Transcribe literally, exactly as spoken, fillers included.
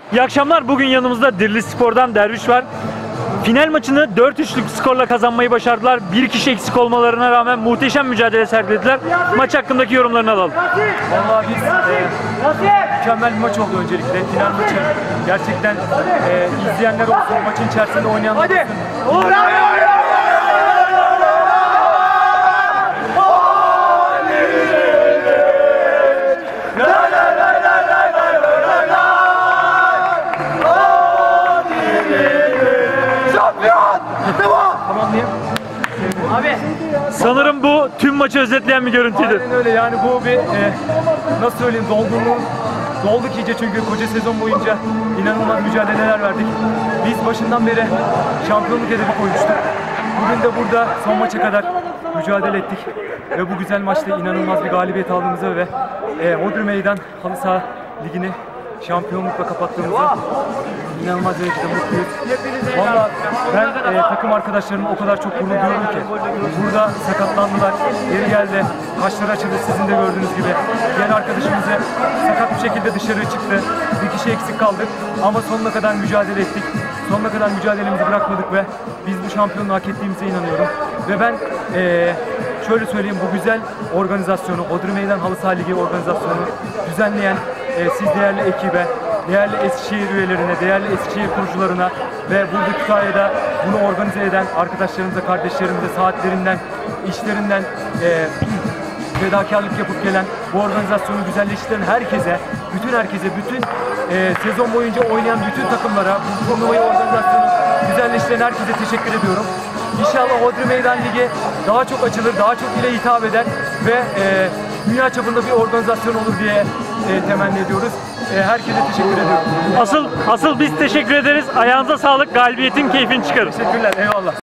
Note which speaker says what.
Speaker 1: İyi akşamlar. Bugün yanımızda Dirili Spor'dan Derviş var. Final maçını dört üçlük skorla kazanmayı başardılar. Bir kişi eksik olmalarına rağmen muhteşem mücadele sergilediler. Maç hakkındaki yorumlarını alalım.
Speaker 2: Vallahi biz e, mükemmel bir maç oldu öncelikle. Final maçı gerçekten e, izleyenler olsun, maçın içerisinde oynayanlar olsun. Tamam diyeyim. Abi.
Speaker 1: Sanırım bu tüm maçı özetleyen bir görüntüydü.
Speaker 2: Aynen öyle, yani bu bir e, nasıl söyleyeyim, dolgunluğu dolduk iyice, çünkü koca sezon boyunca inanılmaz mücadeleler verdik. Biz başından beri şampiyonluk hedefi koymuştuk. Bugün de burada son maça kadar mücadele ettik ve bu güzel maçta inanılmaz bir galibiyet aldığımızı ve e, Hodri Meydan Halı Saha Ligi'ni şampiyonlukla kapattığımızda inanılmaz derecede mutluyuz. Valla ben e, takım arkadaşlarımla o kadar çok gurur duyuyorum ki. Burada sakatlandılar, geri geldi, kaşları açıldı sizin de gördüğünüz gibi. Diğer arkadaşımız da sakat bir şekilde dışarı çıktı. Bir kişi eksik kaldık ama sonuna kadar mücadele ettik. Sonuna kadar mücadelemizi bırakmadık ve biz bu şampiyonluğu hak ettiğimize inanıyorum. Ve ben e, şöyle söyleyeyim, bu güzel organizasyonu, Hodri Meydan Halı Saha Ligi organizasyonunu düzenleyen e, siz değerli ekibe, değerli Eskişehir üyelerine, değerli Eskişehir kurucularına ve burada Kütahya'da bunu organize eden arkadaşlarımıza, kardeşlerimize saatlerinden, işlerinden e, fedakarlık yapıp gelen, bu organizasyonu güzelleştiren herkese, bütün herkese, bütün e, sezon boyunca oynayan bütün takımlara, bu turnuvayı, organizasyonu güzelleştiren herkese teşekkür ediyorum. İnşallah Hodri Meydan Ligi daha çok açılır, daha çok ile hitap eder ve e, dünya çapında bir organizasyon olur diye e, temenni ediyoruz. E, herkese teşekkür ediyorum.
Speaker 1: Asıl asıl biz teşekkür ederiz. Ayağınıza sağlık. Galibiyetin keyfini çıkarın.
Speaker 2: Teşekkürler, eyvallah.